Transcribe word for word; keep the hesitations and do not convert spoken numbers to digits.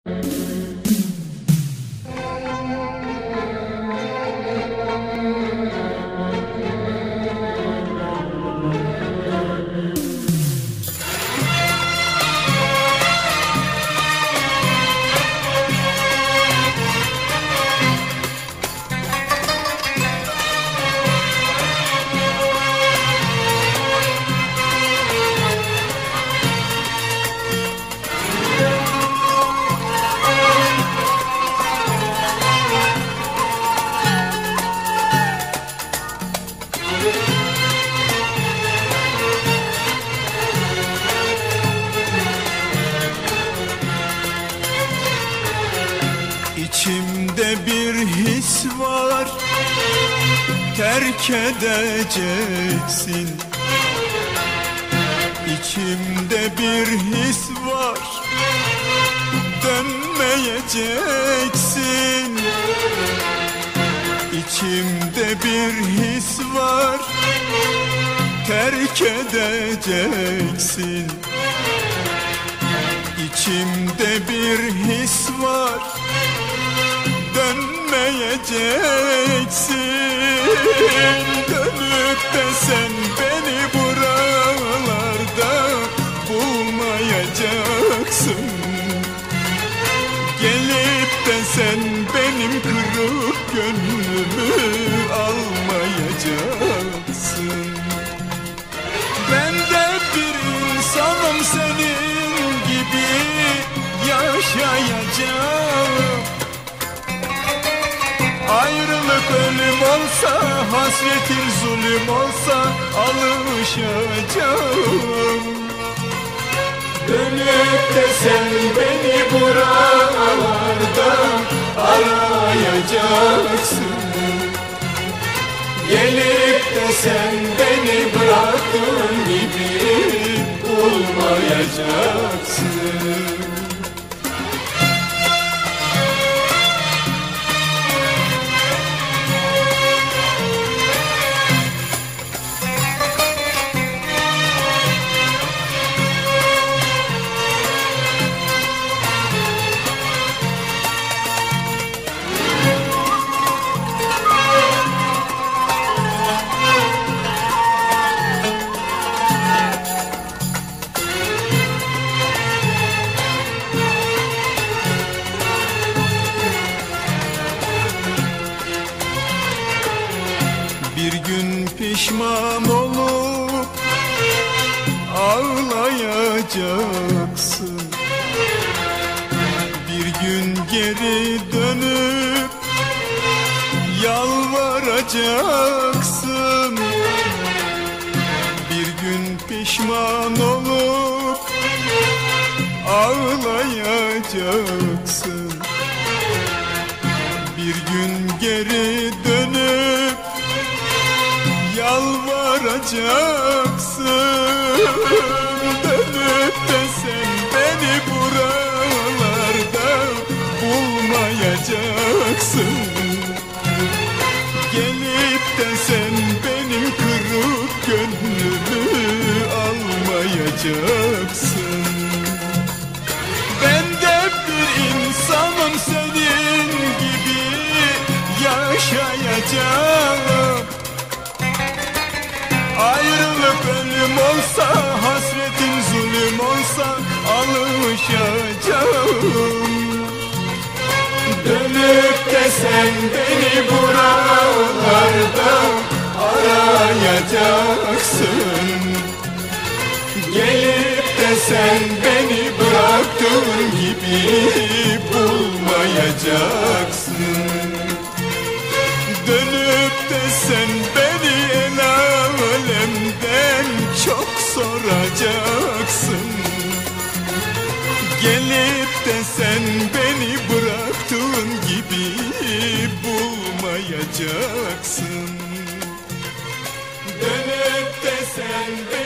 İçimde bir his var, terk edeceksin. İçimde bir his var, dönmeyeceksin. İçimde bir his var, terk edeceksin. İçimde bir his var, dönmeyeceksin. Dönüp de sen beni buralarda bulmayacaksın. Gelip de sen benim kırık gönlümü almayacaksın. Ben de bir insanım, senin gibi yaşayacağım. Ayrılık ölüm olsa, hasretin zulüm olsa alışacağım. Dönüp de sen beni buralarda arayacaksın. Gelip de sen beni bıraktığın gibi bulmayacaksın. Bir gün pişman olup ağlayacaksın. Bir gün geri dönüp yalvaracaksın. Bir gün pişman olup ağlayacaksın. Bir gün geri dönüp yalvaracaksın. Dönüp de sen beni buralarda bulmayacaksın. Gelip de sen benim kırık gönlümü almayacaksın. Ben de bir insanım, senin gibi yaşayacağım. Ayrılık ölüm olsa, hasretin zulüm olsa alışacağım. Dönüp de sen beni buralarda arayacaksın. Gelip de sen beni bıraktığın gibi bulmayacaksın. Dönüp de sen beni el alemden çok soracaksın. Gelip de sen beni bıraktığın gibi bulmayacaksın. Dönüp de sen beni